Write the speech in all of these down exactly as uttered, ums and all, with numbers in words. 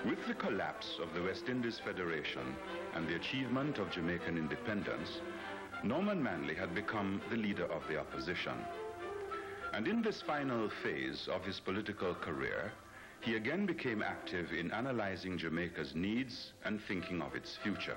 With the collapse of the West Indies Federation and the achievement of Jamaican independence, Norman Manley had become the leader of the opposition. And in this final phase of his political career, he again became active in analyzing Jamaica's needs and thinking of its future.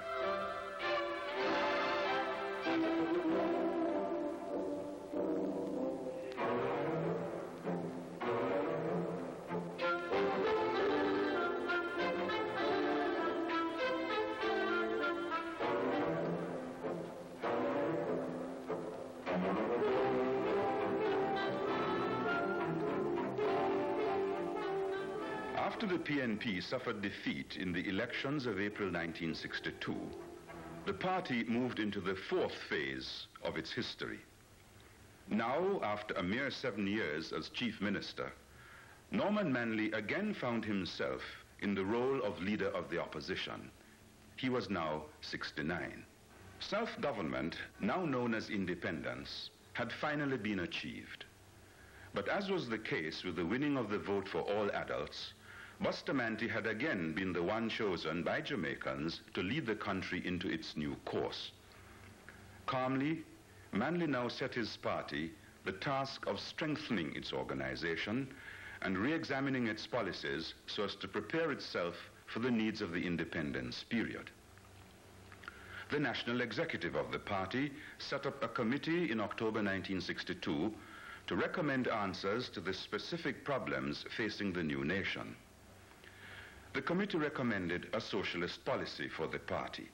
After the P N P suffered defeat in the elections of April nineteen sixty-two, the party moved into the fourth phase of its history. Now, after a mere seven years as chief minister, Norman Manley again found himself in the role of leader of the opposition. He was now sixty-nine. Self-government, now known as independence, had finally been achieved. But as was the case with the winning of the vote for all adults, Bustamante had again been the one chosen by Jamaicans to lead the country into its new course. Calmly, Manley now set his party the task of strengthening its organization and re-examining its policies so as to prepare itself for the needs of the independence period. The national executive of the party set up a committee in October nineteen sixty-two to recommend answers to the specific problems facing the new nation. The committee recommended a socialist policy for the party.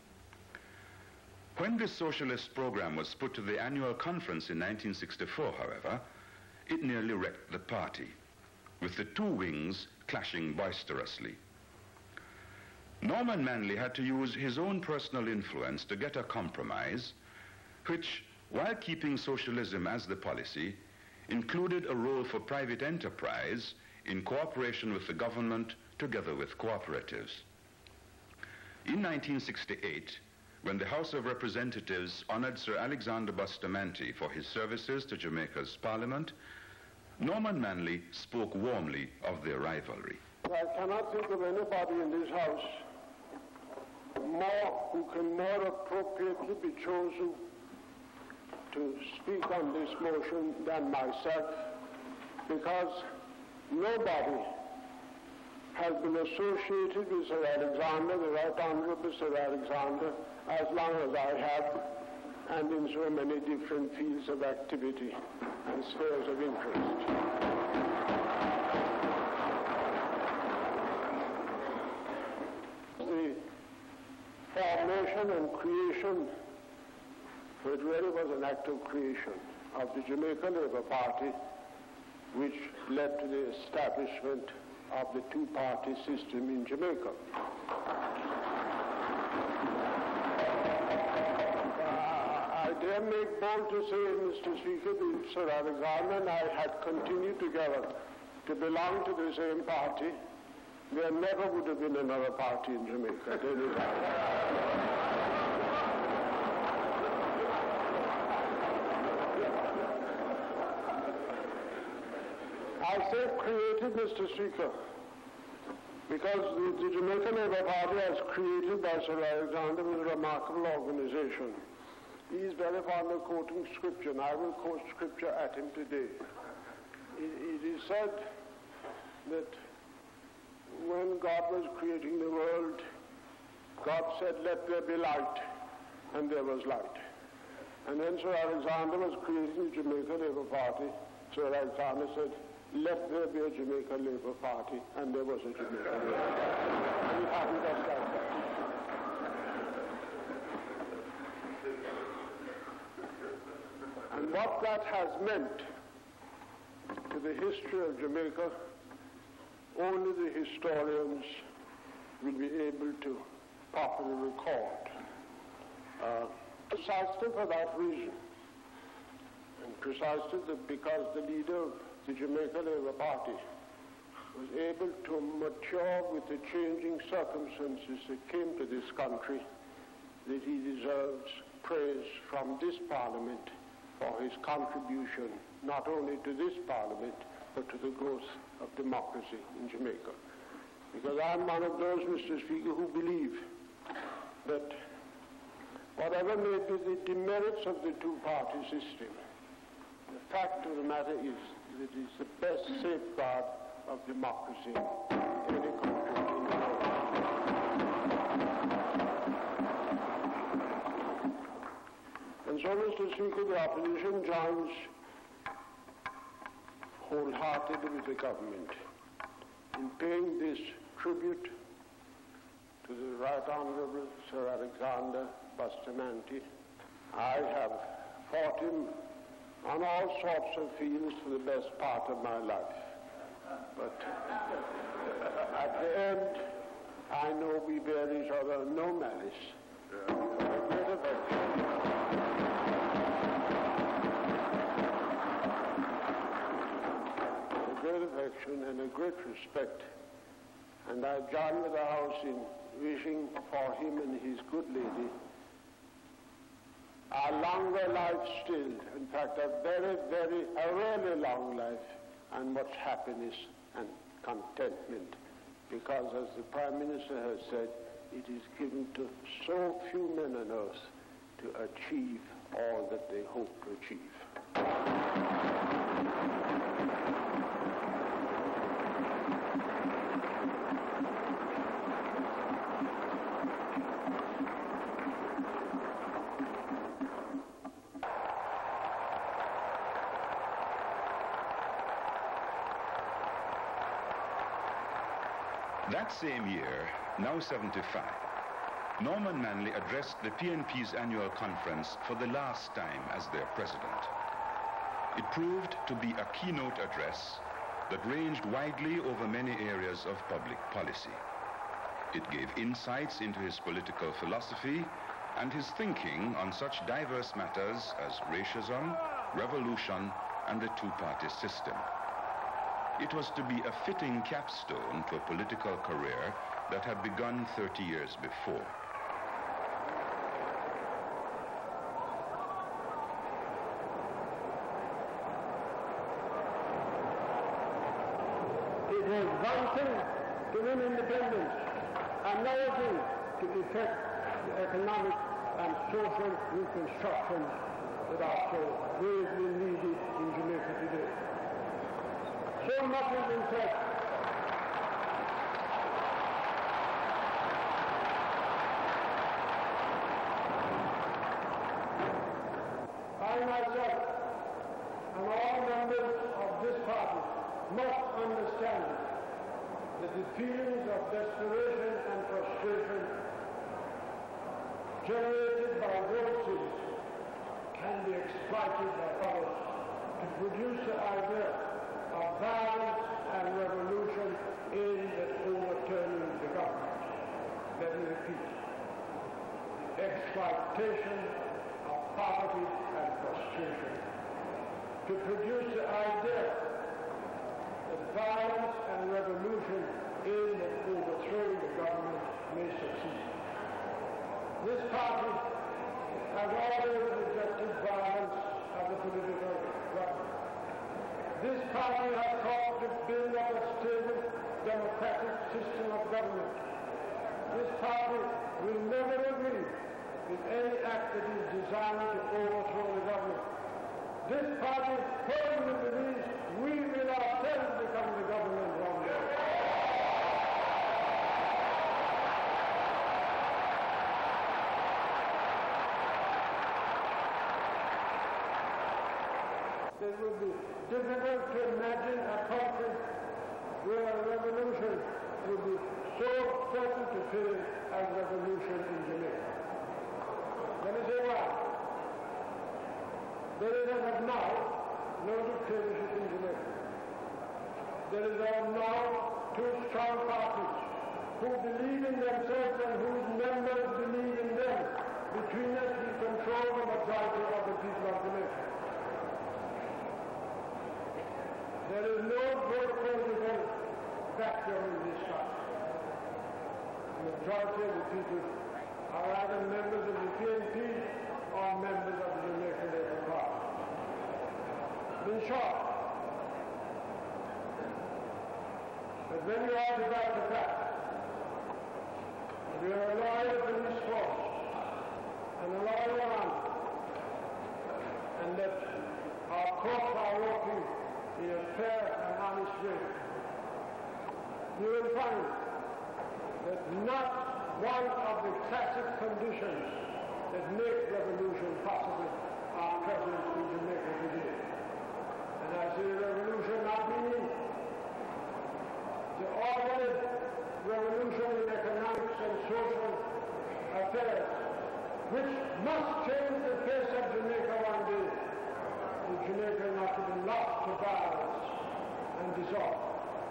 When this socialist program was put to the annual conference in nineteen sixty-four, however, it nearly wrecked the party, with the two wings clashing boisterously. Norman Manley had to use his own personal influence to get a compromise, which, while keeping socialism as the policy, included a role for private enterprise in cooperation with the government together with cooperatives. In nineteen sixty-eight, when the House of Representatives honored Sir Alexander Bustamante for his services to Jamaica's Parliament, Norman Manley spoke warmly of their rivalry. I cannot think of anybody in this House more who can more appropriately be chosen to speak on this motion than myself, because nobody has been associated with Sir Alexander, the Right Honourable Sir Alexander, as long as I have, and in so many different fields of activity and spheres of interest. The formation and creation, for it really was an act of creation, of the Jamaica Labour Party, which led to the establishment of the two-party system in Jamaica. Uh, I dare make bold to say, Mister Speaker, that Sir Alexander and I had continued together to belong to the same party, there never would have been another party in Jamaica at any time. I say created, Mister Speaker, because the, the Jamaican Labour Party, as created by Sir Alexander, was a remarkable organization. He is very fond of quoting scripture, and I will quote scripture at him today. It, it is said that when God was creating the world, God said, "Let there be light," and there was light. And when Sir Alexander was creating the Jamaica Labour Party, Sir Alexander said, "Let there be a Jamaica Labour Party," and there was a Jamaica Labour Party. We haven't just like that. And what that has meant to the history of Jamaica, only the historians will be able to properly record. Uh, precisely for that reason, and precisely the, because the leader of the Jamaica Labour Party was able to mature with the changing circumstances that came to this country, that he deserves praise from this Parliament for his contribution not only to this Parliament but to the growth of democracy in Jamaica. because I'm one of those, Mister Speaker, who believe that whatever may be the demerits of the two-party system, the fact of the matter is that it is the best safeguard of democracy in any country in the world. And so, Mister Speaker, the opposition joins wholeheartedly with the government in paying this tribute to the Right Honourable Sir Alexander Bustamante. I have fought him on all sorts of fields for the best part of my life. But at the end, I know we bear each other no malice. Uh, a great affection. A great affection and a great respect. And I join with the House in wishing for him and his good lady a longer life still, in fact a very, very, a really long life, and much happiness and contentment, because as the Prime Minister has said, it is given to so few men on earth to achieve all that they hope to achieve. That same year, now seventy-five, Norman Manley addressed the P N P's annual conference for the last time as their president. It proved to be a keynote address that ranged widely over many areas of public policy. It gave insights into his political philosophy and his thinking on such diverse matters as racism, revolution, and the two-party system. It was to be a fitting capstone to a political career that had begun thirty years before. It was one thing to win independence, another thing to effect the economic and social reconstruction that are so greatly needed in Jamaica today. So much has been said. I myself and all members of this party must understand that the feelings of desperation and frustration generated by voices can be exploited by others to produce the idea of violence and revolution aimed at overturning the government. Let me repeat. Exploitation of poverty and frustration to produce the idea that violence and revolution aimed at overthrowing the government may succeed. This party has always rejected violence as a political weapon. This party has sought to build up a stable, democratic system of government. This party will never agree with any act that is designed to overthrow the government. This party firmly believes we will ourselves become the government one day. It would be difficult to imagine a country where a revolution would be so certain to fail as revolution in Jamaica. Let me say why. There is as of now no dictatorship in Jamaica. There is as of now two strong parties who believe in themselves and whose members believe in them. Between us we control the majority of the people of Jamaica. There is no political vacuum in this country. The majority of the people are either members of the P N P or members of the Jamaican Labour Party. In short, but when you ask about the fact We are a loyal police force and a loyal army, and that our courts are working in a fair and honest way. You will find that not one of the classic conditions that make revolution possible are present in Jamaica today. And I say revolution not meaning the ordered revolution in economics and social affairs, which must change the face of Jamaica one day, if Jamaica not to be lost to violence and disorder.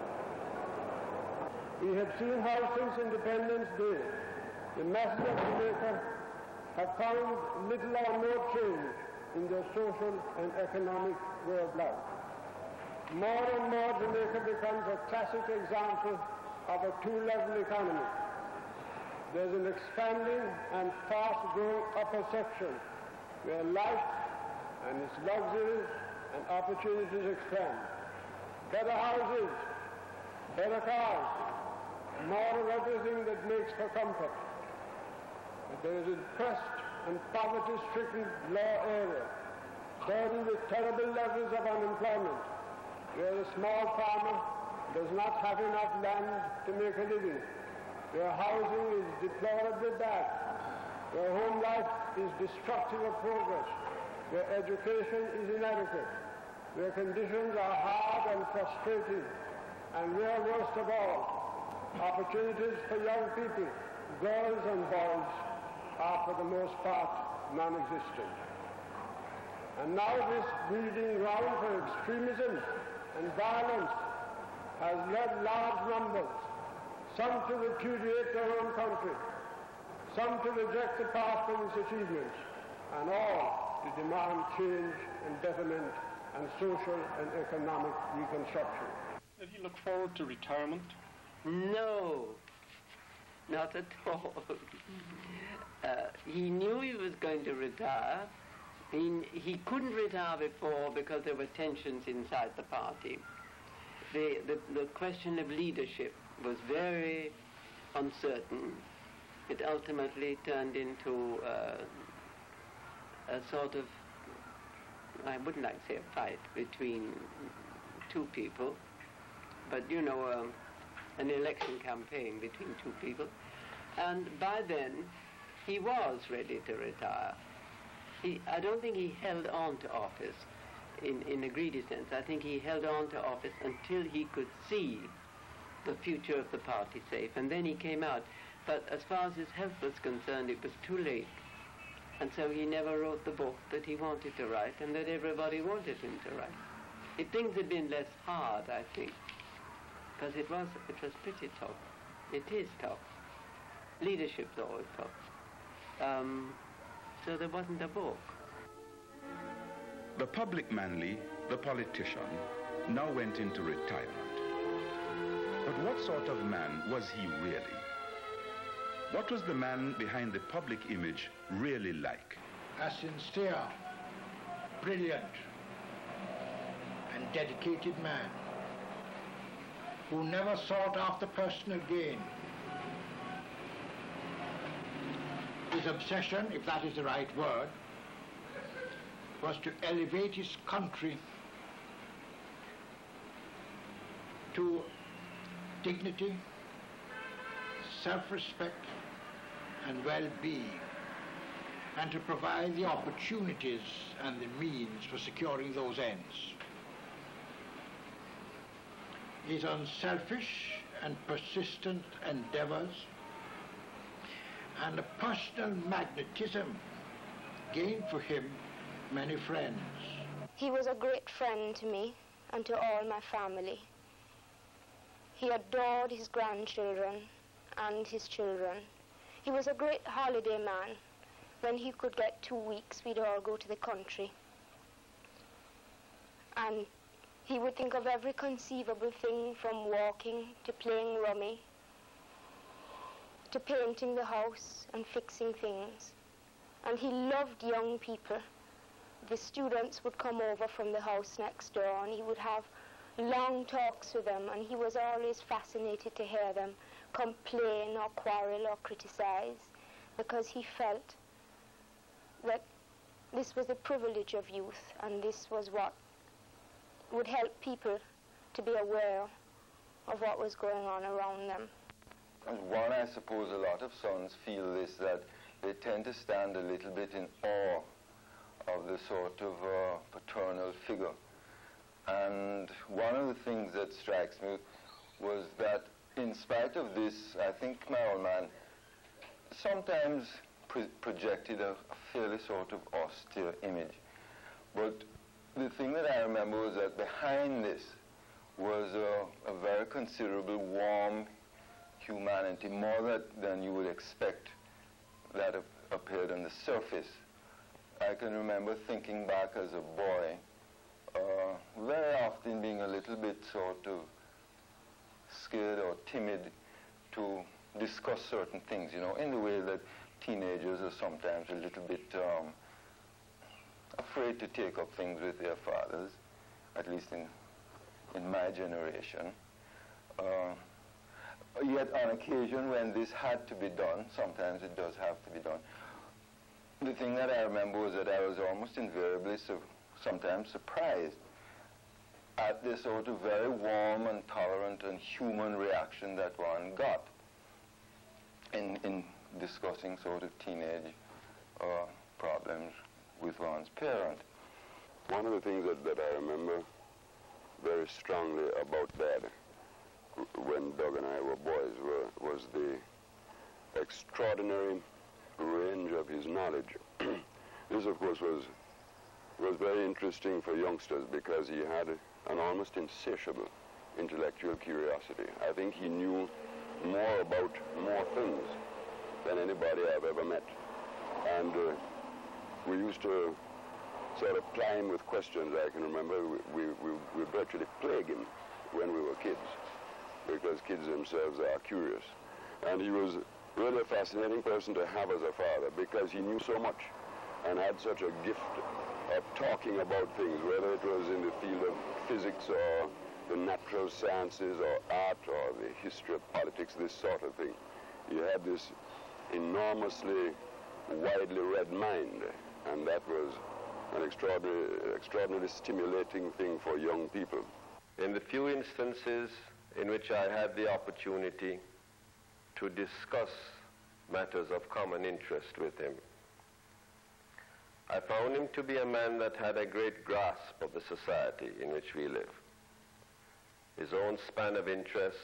We have seen how since Independence Day, the masses of Jamaica have found little or no change in their social and economic way of life. More and more Jamaica becomes a classic example of a two-level economy. There's an expanding and fast-growing upper section where life and its luxuries and opportunities expand. Better houses, better cars, more of everything that makes for comfort. But there is a depressed and poverty-stricken law area, burdened with terrible levels of unemployment, where the small farmer does not have enough land to make a living, where housing is deplorably bad, where home life is destructive of progress, where education is inadequate, where conditions are hard and frustrating, and where, worst of all, opportunities for young people, girls and boys, are for the most part non-existent. And now this breeding ground for extremism and violence has led large numbers, some to repudiate their own country, some to reject the past and its achievements, and all to demand change and betterment and social and economic reconstruction. Did he look forward to retirement? No, not at all. uh, he knew he was going to retire. He, he couldn't retire before because there were tensions inside the party. The, the, the question of leadership was very uncertain. It ultimately turned into uh, a sort of, I wouldn't like to say a fight between two people, but you know, um, an election campaign between two people. And by then, he was ready to retire. He, I don't think he held on to office in, in a greedy sense. I think he held on to office until he could see the future of the party safe, and then he came out. But as far as his health was concerned, it was too late. And so he never wrote the book that he wanted to write and that everybody wanted him to write. If things had been less hard, I think, because it was, it was pretty tough. It is tough. Leadership's always tough. Um, so there wasn't a book. The public Manley, the politician, now went into retirement. But what sort of man was he really? What was the man behind the public image really like? A sincere, brilliant, and dedicated man who never sought after personal gain. His obsession, if that is the right word, was to elevate his country to dignity, self-respect, and well-being, and to provide the opportunities and the means for securing those ends. His unselfish and persistent endeavors and a personal magnetism gained for him many friends. He was a great friend to me and to all my family. He adored his grandchildren and his children. He was a great holiday man. When he could get two weeks, we'd all go to the country. And he would think of every conceivable thing, from walking to playing rummy to painting the house and fixing things. And he loved young people. The students would come over from the house next door and he would have long talks with them, and he was always fascinated to hear them complain or quarrel or criticize, because he felt that this was the privilege of youth, and this was what would help people to be aware of what was going on around them. And one, I suppose a lot of sons feel this, that they tend to stand a little bit in awe of the sort of uh, paternal figure. And one of the things that strikes me was that in spite of this, I think my old man sometimes pro projected a, a fairly sort of austere image. But the thing that I remember was that behind this was a, a very considerable warm humanity, more that, than you would expect that ap appeared on the surface. I can remember thinking back as a boy, uh, very often being a little bit sort of scared or timid to discuss certain things, you know, in the way that teenagers are sometimes a little bit um, afraid to take up things with their fathers, at least in, in my generation. Uh, yet on occasion when this had to be done, sometimes it does have to be done, the thing that I remember was that I was almost invariably so, sometimes surprised at this sort of very warm and tolerant and human reaction that one got in, in discussing sort of teenage uh, problems with one's parent. One of the things that, that I remember very strongly about Dad when Doug and I were boys were, was the extraordinary range of his knowledge. This, of course, was, was very interesting for youngsters because he had an almost insatiable intellectual curiosity. I think he knew more about more things than anybody I've ever met. And uh, we used to sort of ply him with questions. I can remember we, we, we virtually plague him when we were kids, because kids themselves are curious. And he was really a fascinating person to have as a father because he knew so much and had such a gift of talking about things, whether it was in the field of physics or the natural sciences or art or the history of politics, this sort of thing. He had this enormously widely read mind, and that was an extraordinary, extraordinarily stimulating thing for young people. In the few instances in which I had the opportunity to discuss matters of common interest with him, I found him to be a man that had a great grasp of the society in which we live. His own span of interests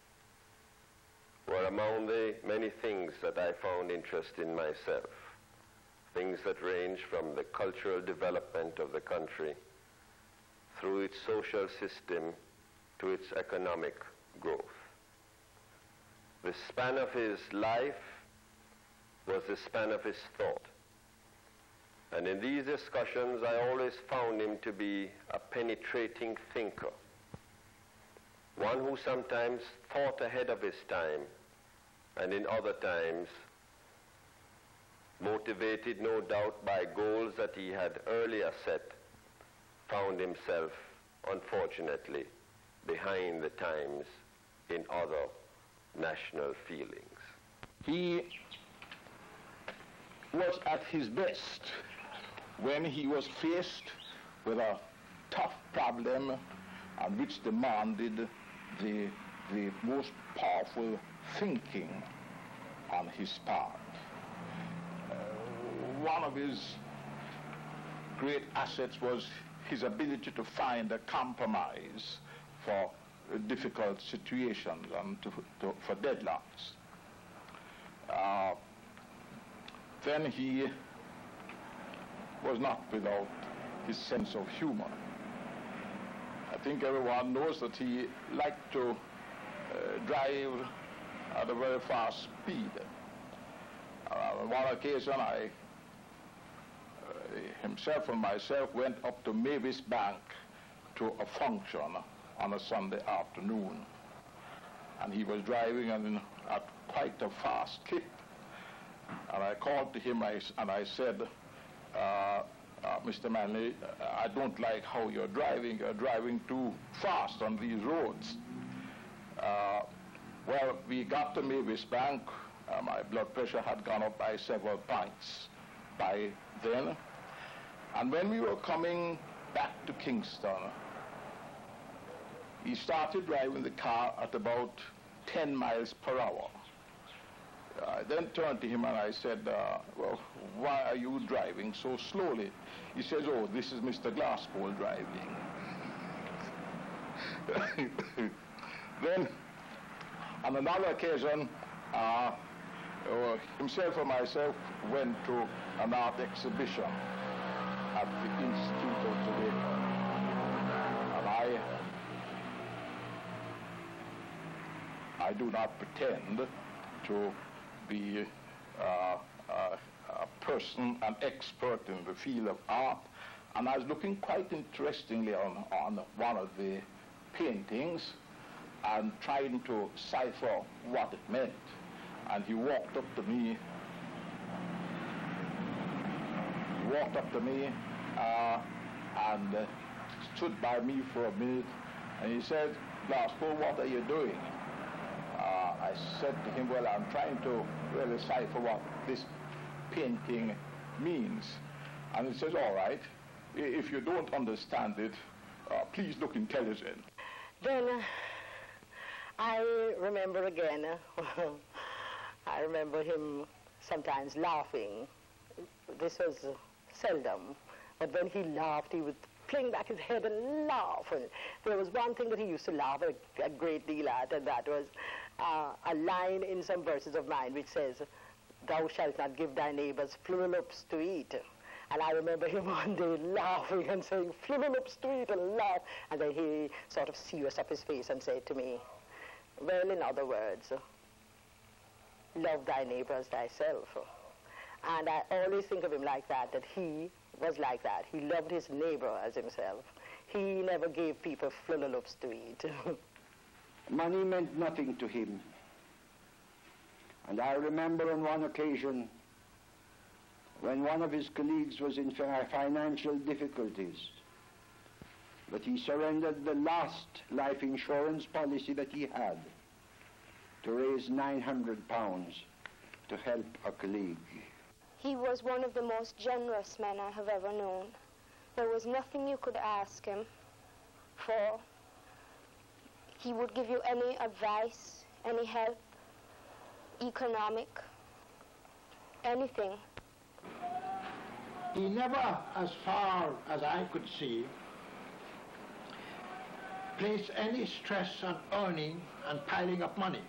were among the many things that I found interesting myself, things that range from the cultural development of the country through its social system to its economic growth. The span of his life was the span of his thought. And in these discussions, I always found him to be a penetrating thinker, one who sometimes thought ahead of his time, and in other times, motivated no doubt by goals that he had earlier set, found himself, unfortunately, behind the times in other national feelings. He was at his best when he was faced with a tough problem and which demanded the, the most powerful thinking on his part. Uh, one of his great assets was his ability to find a compromise for uh, difficult situations and to, to, for deadlocks. Uh, then he was not without his sense of humor. I think everyone knows that he liked to uh, drive at a very fast speed. Uh, on one occasion, I, uh, himself and myself went up to Mavis Bank to a function on a Sunday afternoon. And he was driving in, at quite a fast clip. And I called to him I, and I said, uh, uh, Mister Manley, I don't like how you're driving. You're driving too fast on these roads. Uh, Well, we got to Mavis Bank. Uh, my blood pressure had gone up by several points by then. And when we were coming back to Kingston, he started driving the car at about ten miles per hour. I then turned to him and I said, uh, well, why are you driving so slowly? He says, oh, this is Mister Glasspool driving. Then, on another occasion, uh, uh, himself and myself went to an art exhibition at the Institute of Jamaica. And I, I do not pretend to be uh, uh, a person, an expert in the field of art, and I was looking quite interestingly on, on one of the paintings and trying to cipher what it meant. And he walked up to me, he walked up to me uh, and uh, stood by me for a minute, and he said, Glasspool, what are you doing? Uh, I said to him, well, I'm trying to really cipher what this painting means. And he says, all right, if you don't understand it, uh, please look intelligent. Then uh, I remember again, uh, I remember him sometimes laughing. This was uh, seldom, but when he laughed, he would fling back his head and laugh. And there was one thing that he used to laugh a, a great deal at, and that was uh, a line in some verses of mine which says, thou shalt not give thy neighbors flumelops to eat. And I remember him one day laughing and saying, flumelops to eat, and laugh. And then he sort of serious up his face and said to me, well, in other words, love thy neighbors thyself. And I always think of him like that, that he was like that. He loved his neighbor as himself. He never gave people flumelops to eat. Money meant nothing to him. And I remember on one occasion when one of his colleagues was in financial difficulties, that he surrendered the last life insurance policy that he had to raise nine hundred pounds to help a colleague. He was one of the most generous men I have ever known. There was nothing you could ask him for. He would give you any advice, any help, economic, anything. He never, as far as I could see, placed any stress on earning and piling up money.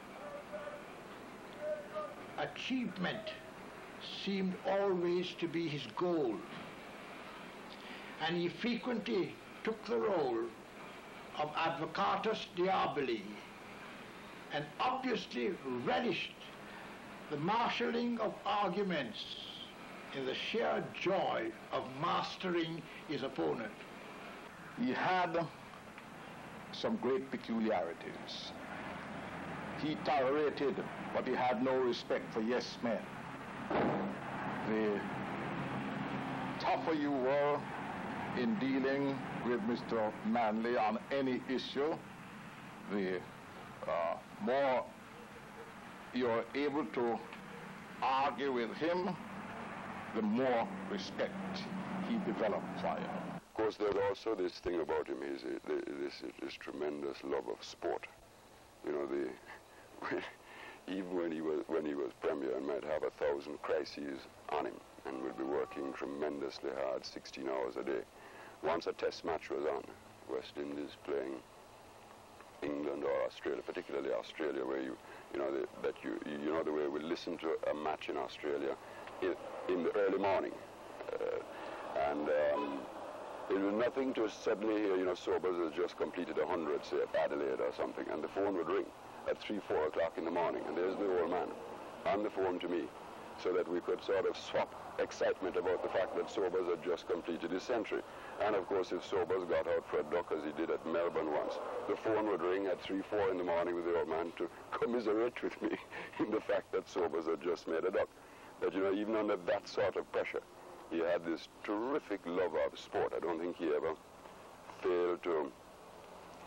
Achievement seemed always to be his goal, and he frequently took the role of advocatus diaboli and obviously relished the marshalling of arguments in the sheer joy of mastering his opponent. He had some great peculiarities. He tolerated, but he had no respect for yes men. The tougher you were in dealing with Mister Manley on any issue, the uh, more you're able to argue with him, the more respect he developed for you. Of course, there's also this thing about him, is this, this tremendous love of sport. You know, the even when he was when he was premier and might have a thousand crises on him and would be working tremendously hard, sixteen hours a day. Once a test match was on, West Indies playing England or Australia, particularly Australia, where you you know the, that you you know the way we listen to a match in Australia in, in the early morning, uh, and um, it was nothing to suddenly hear, you know, Sobers has just completed a hundred, say at Adelaide or something, and the phone would ring at three, four o'clock in the morning, and there's the old man on the phone to me, so that we could sort of swap excitement about the fact that Sobers had just completed his century. And of course, if Sobers got out for a duck, as he did at Melbourne once, the phone would ring at three, four in the morning with the old man to commiserate with me in the fact that Sobers had just made a duck. That, you know, even under that sort of pressure, he had this terrific love of sport. I don't think he ever failed to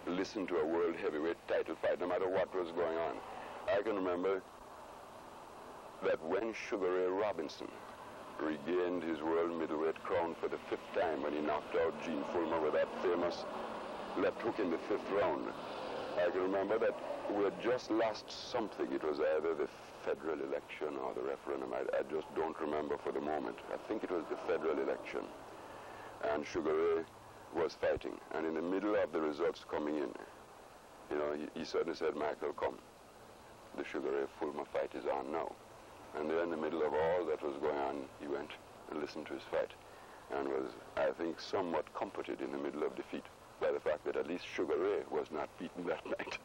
listen to a world heavyweight title fight, no matter what was going on. I can remember that when Sugar Ray Robinson regained his world middleweight crown for the fifth time when he knocked out Gene Fullmer with that famous left hook in the fifth round, I can remember that we had just lost something. It was either the federal election or the referendum. I, I just don't remember for the moment. I think it was the federal election. And Sugar Ray was fighting. And in the middle of the results coming in, you know, he, he suddenly said, Michael, come. The Sugar Ray Fullmer fight is on now. And there in the middle of all that was going on, he went and listened to his fight and was, I think, somewhat comforted in the middle of defeat by the fact that at least Sugar Ray was not beaten that night.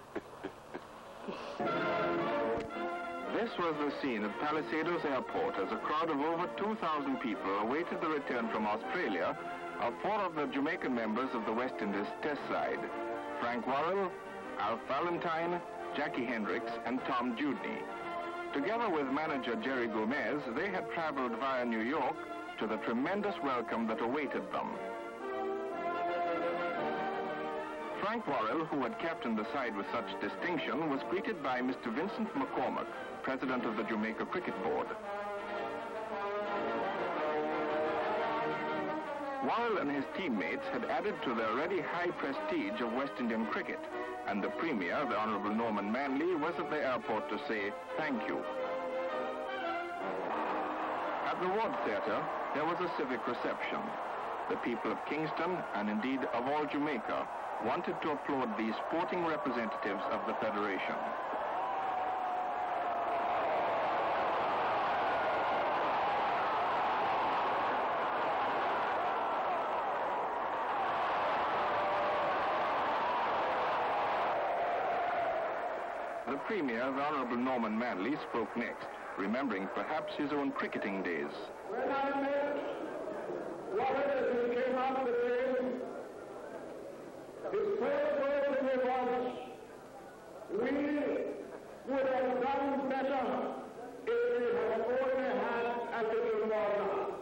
This was the scene at Palisadoes Airport as a crowd of over two thousand people awaited the return from Australia of four of the Jamaican members of the West Indies test side, Frank Worrell, Alf Valentine, Jackie Hendricks, and Tom Dewdney. Together with manager Jerry Gomez, they had traveled via New York to the tremendous welcome that awaited them. Frank Worrell, who had captained the side with such distinction, was greeted by Mister Vincent McCormack, president of the Jamaica Cricket Board. Worrell and his teammates had added to the already high prestige of West Indian cricket, and the Premier, the Honourable Norman Manley, was at the airport to say thank you. At the Ward Theatre, there was a civic reception. The people of Kingston, and indeed of all Jamaica, wanted to applaud these sporting representatives of the Federation. The Premier, the Honourable Norman Manley, spoke next, remembering perhaps his own cricketing days. When I met Robert as he came out of the train, his first word to me was, we would have done better if we had only had a little more now.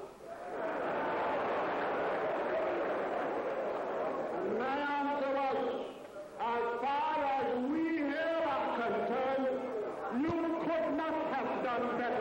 And my answer was, as far as we here are concerned, you could not have done better.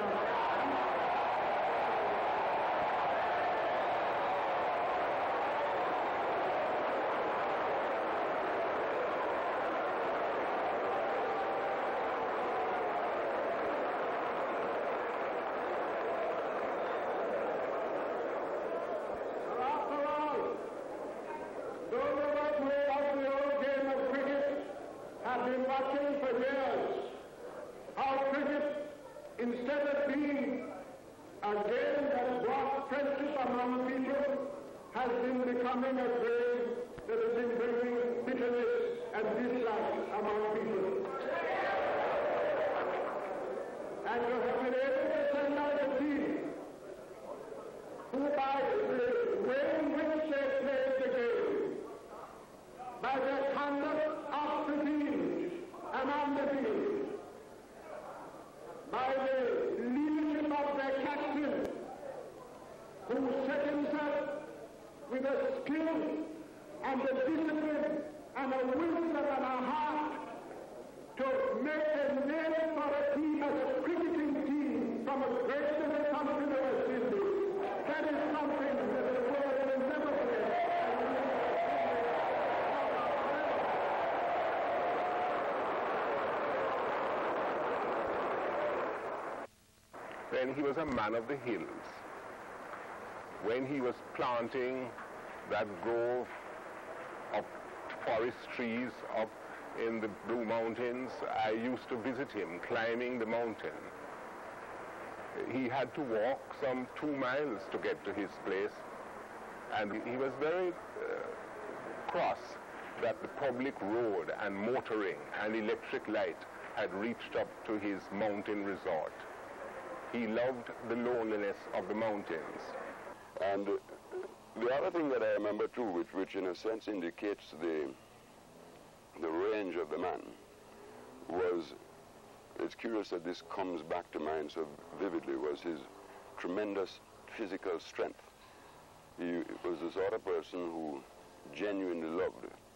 Watching for years how cricket, instead of being a game that brought friendship among people, has been becoming a game that has been bringing bitterness and dislike among people. And you have been able to send out a team who, by the way in which they played the game, by their conduct off the field and on the field, by the leadership of their captain, who set himself with a skill and a discipline and a wisdom and a heart to make a name for a team as a cricketing team from a great little country to West Indies. That is something that the world will never forget. Then he was a man of the hills. When he was planting that grove of forest trees up in the Blue Mountains, I used to visit him climbing the mountain. He had to walk some two miles to get to his place, and he was very uh, cross that the public road and motoring and electric light had reached up to his mountain resort. He loved the loneliness of the mountains. And uh, the other thing that I remember too, which, which in a sense indicates the, the range of the man, was, it's curious that this comes back to mind so vividly, was his tremendous physical strength. He was the sort of person who genuinely loved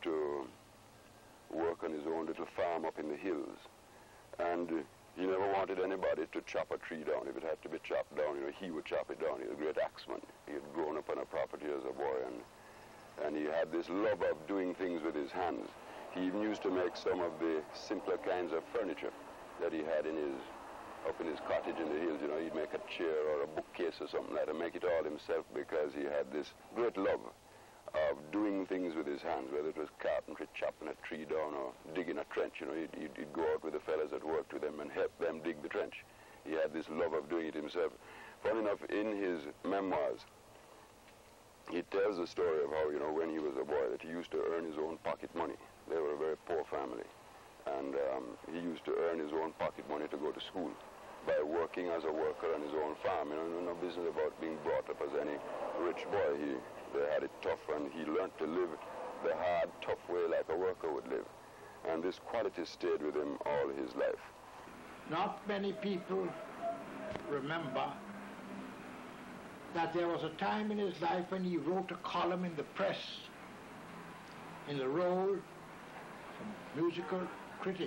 to work on his own little farm up in the hills. And uh, he never wanted anybody to chop a tree down. If it had to be chopped down, you know, he would chop it down. He was a great axeman. He had grown up on a property as a boy, and, and he had this love of doing things with his hands. He even used to make some of the simpler kinds of furniture that he had in his, up in his cottage in the hills. You know, he'd make a chair or a bookcase or something like that, and make it all himself, because he had this great love of doing things with his hands, whether it was carpentry, chopping a tree down, or digging a trench. You know, he'd, he'd, he'd go out with the fellas that worked with him and help them dig the trench. He had this love of doing it himself. Funny enough, in his memoirs, he tells the story of how, you know, when he was a boy, that he used to earn his own pocket money. They were a very poor family, and um, he used to earn his own pocket money to go to school by working as a worker on his own farm. You know, no business about being brought up as any rich boy. He They had it tough, and he learned to live the hard, tough way like a worker would live. And this quality stayed with him all his life. Not many people remember that there was a time in his life when he wrote a column in the press in the role of musical critic.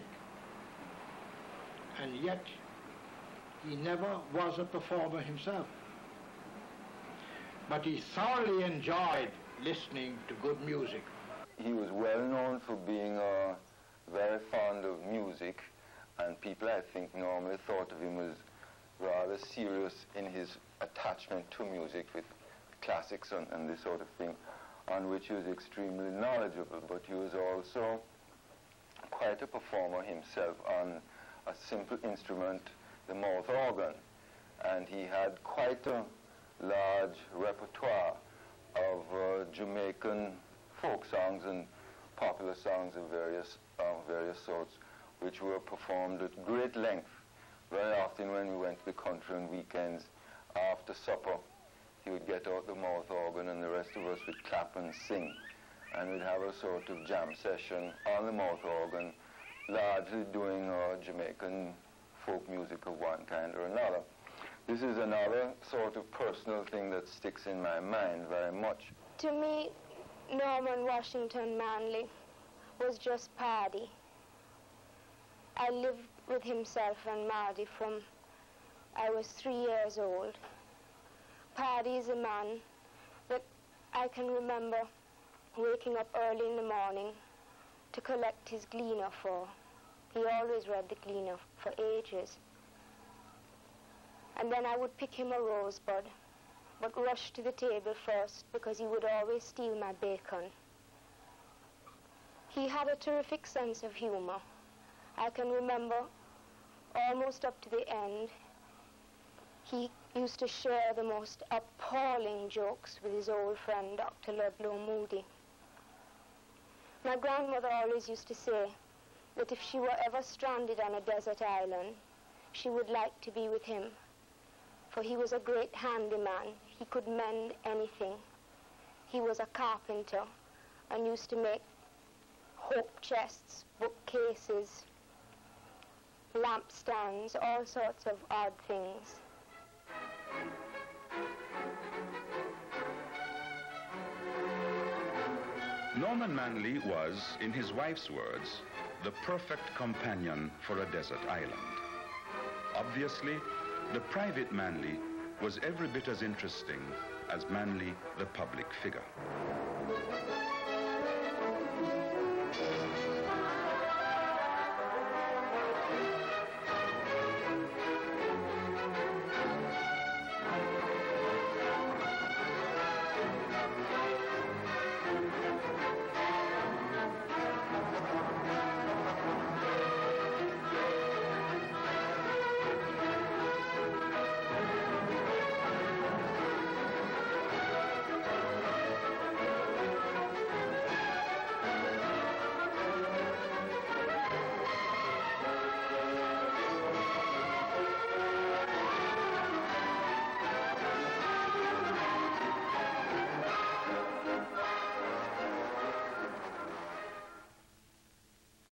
And yet, he never was a performer himself. But he thoroughly enjoyed listening to good music. He was well known for being uh, very fond of music, and people, I think, normally thought of him as rather serious in his attachment to music, with classics and, and this sort of thing, on which he was extremely knowledgeable. But he was also quite a performer himself on a simple instrument, the mouth organ, and he had quite a large repertoire of uh, Jamaican folk songs and popular songs of various, uh, various sorts, which were performed at great length. Very often when we went to the country on weekends, after supper, he would get out the mouth organ and the rest of us would clap and sing. And we'd have a sort of jam session on the mouth organ, largely doing uh, Jamaican folk music of one kind or another. This is another sort of personal thing that sticks in my mind very much. To me, Norman Washington Manley was just Paddy. I lived with himself and Mardy from I was three years old. Paddy is a man that I can remember waking up early in the morning to collect his Gleaner for. He always read the Gleaner for ages. And then I would pick him a rosebud, but rush to the table first because he would always steal my bacon. He had a terrific sense of humor. I can remember almost up to the end, he used to share the most appalling jokes with his old friend, Doctor Ludlow Moody. My grandmother always used to say that if she were ever stranded on a desert island, she would like to be with him, for he was a great handyman. He could mend anything. He was a carpenter and used to make hope chests, bookcases, lampstands, all sorts of odd things. Norman Manley was, in his wife's words, the perfect companion for a desert island. Obviously, the private Manley was every bit as interesting as Manley, the public figure.